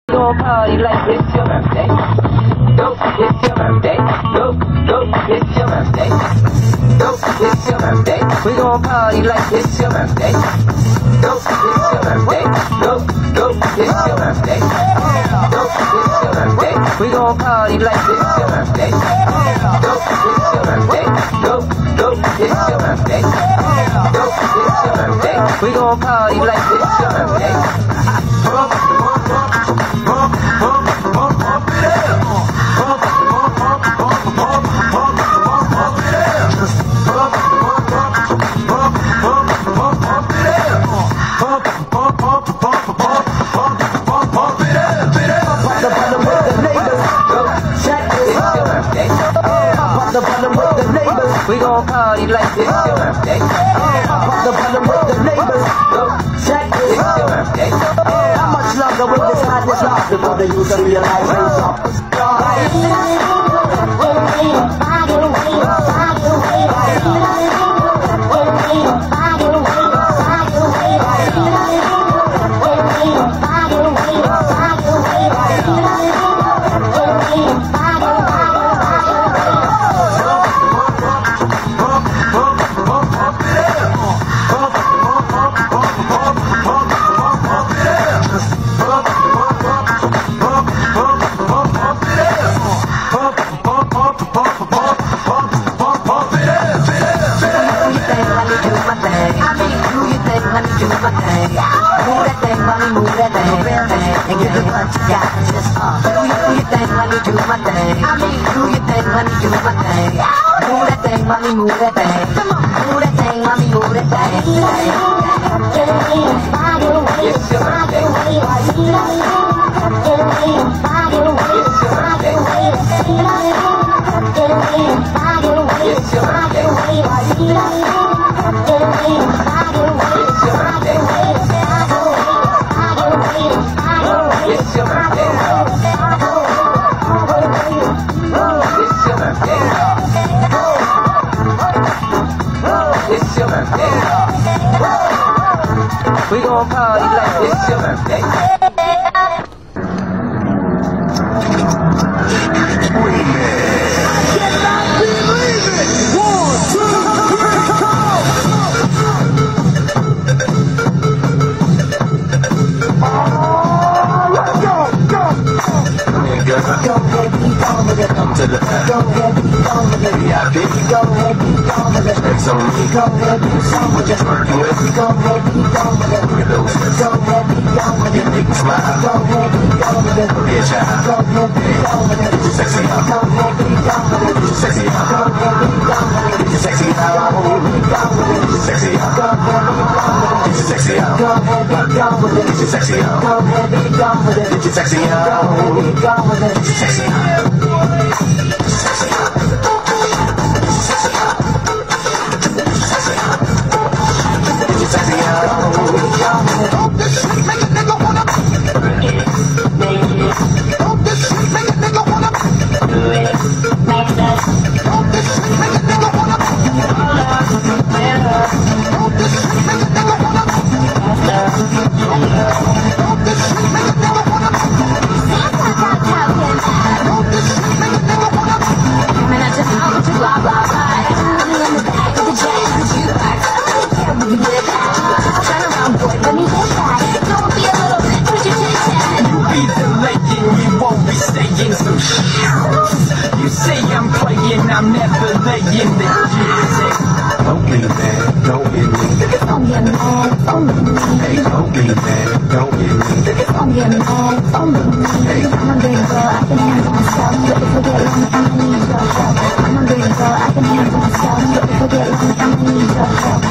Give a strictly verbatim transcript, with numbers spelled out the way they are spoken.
gon' party like it's your birthday. Go, it's your birthday. Go, go, it's your birthday. Go, it's your birthday. We gon' party like it's your birthday. Go, it's your birthday. Go, go, it's your birthday. Go, it's your birthday. We gon' party like it's your birthday. Go, it's your birthday. Go, go, it's your birthday. Go, it's your birthday. We gon' party like it's your birthday. We gon' party like it's your birthday. Pop the bottom with the neighbors. Check this, it's your birthday. How much longer will this madness last before they use to realize who's up? Move that thing, and give it what you got. Just uh, do you do your thing, money, do my thing. I mean, do your thing, money, do my thing. Move that thing, mommy, move that thing. Come on, move that thing, mommy, move that thing. It's your birthday. It's your birthday. It's your birthday. It's your birthday. It's your birthday. It's your birthday. We gon' party like it's your birthday. I cannot believe it. One, two, three, go ahead, keep on with it. Come to the back. Go ahead, keep on with it. V I P. Go ahead, keep on with it. It's on me. Go ahead, keep on with it. Working with. Go ahead, keep on with it. Look at those hips. Go ahead, keep on with it. Make me smile. Go ahead, keep on with it. Be a child. Go ahead, keep on with it. Get you sexy out. Go ahead, keep on with it. Get you sexy out. Go ahead, keep on with it. Get you sexy out. Go ahead, keep on with it. Get you sexy out. Go ahead, keep on with it. Get you sexy out. Go ahead, keep on with it. Get you sexy out. Go ahead, keep on with it. Get you sexy out. Go ahead, keep on with it. Get you sexy out. You say I'm playing, I'm never laying the music. Don't be mad, don't get me. Don't get mad, don't get me. Hey, don't be mad, don't get me. Don't get mad, don't get me. Hey. I'm a big girl, I can handle myself. But if I get lonely, I'ma need your help. I'm a big girl, I can handle myself. But if I get lonely, I'ma need your help.